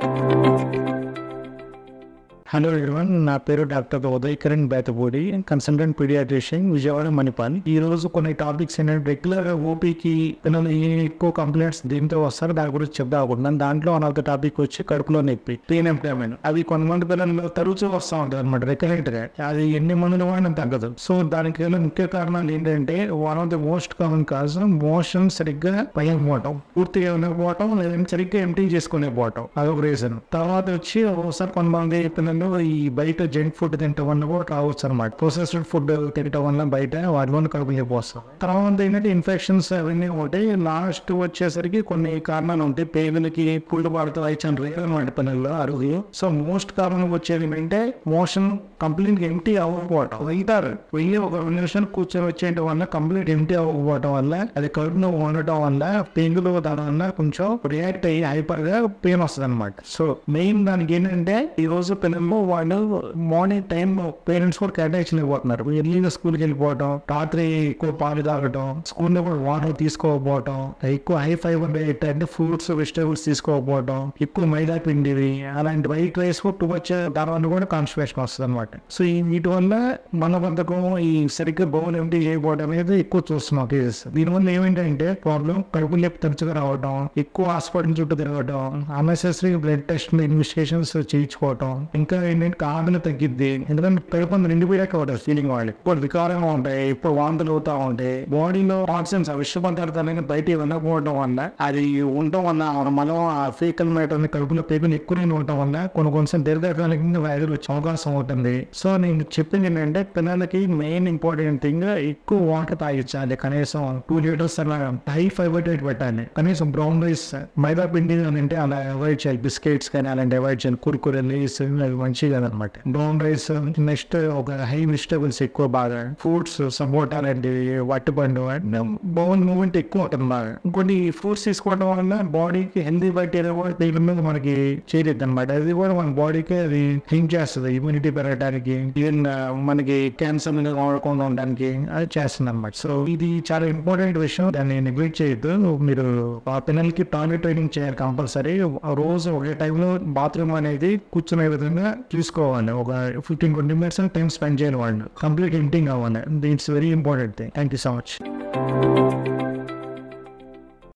Hello everyone, నా పేరు doctor Uday Kiran Bethapudi, consultant paediatrician, Vijayawada Manipal. ఈ రోజు కొన్ని టాపిక్స్ ఏంటంటే రెగ్యులర్ గా ఓపీకి పిల్లలు ఎక్కువ కంప్లైంట్స్ దీంతో వస్తారు, దాని గురించి చెప్తా అనుకుంటున్నాను. దాంట్లో వన్ ఆఫ్ ద టాపిక్ వచ్చి కడుపులో నొప్పి, పెయిన్ ఎంప్లాయ్మెంట్. అవి కొంతమంది పిల్లలు తరచూ వస్తూ ఉంటారు అనమాట రికరెంట్ గా. అది ఎన్ని మందులు వాడినా తగ్గదు. సో దానికి ముఖ్య కారణాలు ఏంటంటే one of the most common cause motion సరిగ్గా పైకపోవటం, పూర్తిగా ఉండకపోవటం, లేదంటే సరిగ్గా ఎంటీ చేసుకునే పోవటం, అదొక రీజన్. తర్వాత వచ్చి ఒకసారి కొంతమంది పిల్లలు ఈ బయట జంక్ ఫుడ్ తినటం వల్ల కూడా రావచ్చు అనమాట. ప్రొసెస్డ్ ఫుడ్ తినటం వల్ల బయట వాటిలో కడుపు నొప్పి వస్తుంది. తర్వాత ఏంటంటే ఇన్ఫెక్షన్స్ అవన్నీ ఉంటాయి. లాస్ట్ వచ్చేసరికి కొన్ని కారణాలు ఉంటాయి. పేదలకి పుళ్ళు పడుతూ అయిచాను రేర్ అనమాట పిల్లల్లో అరుగులు. సో మోస్ట్ కారణం వచ్చేది ఏంటంటే మోషన్ కంప్లీట్ ఎంటీ అవ్వకపోవటం. వెళ్తారు వెళ్ళి ఒక 2 నిమిషాలు కూర్చొని వచ్చేయటం వల్ల కంప్లీట్ ఎంటీ అవ్వకపోవటం వల్ల అది కడుపులో ఉండటం వల్ల పెయిన్లు దాని వల్ల కొంచెం రియాక్ట్ అయ్యి హైపర్ గా పెయిన్ వస్తుంది అనమాట. సో మెయిన్ దానికి ఏంటంటే ఈ రోజు పిల్లలు వాళ్ళు మార్నింగ్ టైం పేరెంట్స్ కూడా కేటాయించలేకపోతున్నారు. ఎర్లీగా స్కూల్కి వెళ్ళిపోవటం, రాత్రి ఎక్కువ పాలు తాగటం, స్కూల్లో కూడా వాటర్ తీసుకోకపోవటం, ఎక్కువ హై ఫైబర్ డైట్ అంటే ఫ్రూట్స్ వెజిటేబుల్స్ తీసుకోకపోవటం, ఎక్కువ మైదా పిండివి, అలాంటి వైట్ రైస్ టూ వచ్చే దానివల్ల కూడా కాన్స్టిపేషన్ వస్తుంది అనమాట. సో వీటి వల్ల మలబద్ధకం, ఈ సరిగ్గా బౌల్ ఎంటీ చేయకపోవడం అనేది ఎక్కువ చూస్తున్నాం కేసెస్. దీనివల్ల ఏమిటంటే ప్రాబ్లం కడుపు నొప్పి తరచుగా రావడం, ఎక్కువ హాస్పిటల్ చుట్టూ తిరగడం, అన్నెసెసరీ బ్లడ్ టెస్ట్ ఇన్వెస్టిగేషన్స్ చేయించుకోవటం, ఇంకా ఏంటంటే ఆదరణ తగ్గిద్ది. ఎందుకంటే కడుపు నిండిపోయాక ఉంటుంది ఫీలింగ్ వాళ్ళు. ఇప్పుడు వికారంగా ఉంటాయి, ఇప్పుడు వాంతులు అవుతా ఉంటాయి, బాడీలో టాక్సిన్స్ విష పదార్థాలు బయట వెళ్ళకపోవడం వల్ల అది ఉండటం వల్ల మనం ఆ ఫీకల్ మ్యాటర్ కడుపులో పేగులు ఎక్కువ ఉండటం వల్ల కొన్నిసార్లు దీర్ఘకాలికంగా వ్యాధులు వచ్చే అవకాశం ఉంటుంది. సో నేను చెప్పింది ఏంటంటే పిల్లలకి మెయిన్ ఇంపార్టెంట్ థింగ్ ఎక్కువ వాటర్ తాగించాలి. కనీసం 2 లీటర్స్ అలా హై ఫైబర్ డైట్ పెట్టాలి. కనీసం బ్రౌన్ రైస్, మైదా పిండి అంటే అలా అవాయిడ్ చేయాలి. బిస్కెట్స్ కానీ అలాంటి అవాయిడ్ చేయాలి. కుర్కురే, లేస్ అవి మంచిగా అనమాట. బ్రౌన్ రైస్, నెక్స్ట్ ఒక హై వెజిటేబుల్స్ ఎక్కువ, బాగా ఫ్రూట్స్, సపోటా లాంటివి, వట్టిపండు, బౌల్ మూవ్మెంట్ ఎక్కువ ఉంటుంది బాగా. ఇంకోటి ఫ్రూట్స్ తీసుకోవడం వల్ల బాడీకి హెల్దీ బ్యాక్టీరియా కూడా దీని మీద మనకి చేరేది అనమాట. అది కూడా మన బాడీకి అది హింట్ చేస్తుంది, ఇమ్యూనిటీ పెరగడానికి, ఈవెన్ మనకి క్యాన్సర్ రాకుండా ఉండడానికి అది చేస్తుంది అనమాట. సో ఇది చాలా ఇంపార్టెంట్ విషయం, దాన్ని నెగ్లెక్ట్ చేయొద్దు. మీరు ఆ పిల్లలకి టాయిలెట్ ట్రైనింగ్ చేయాలి కంపల్సరీ. రోజు ఒకే టైంలో బాత్రూమ్ అనేది కూర్చునే విధంగా చూసుకోవాలి. ఒక 15-20 minutes టైం స్పెండ్ చేయాలి వాళ్ళు. కంప్లీట్ ఎంటింగ్ అవ్వాలి. It's very important thing. Thank you so much.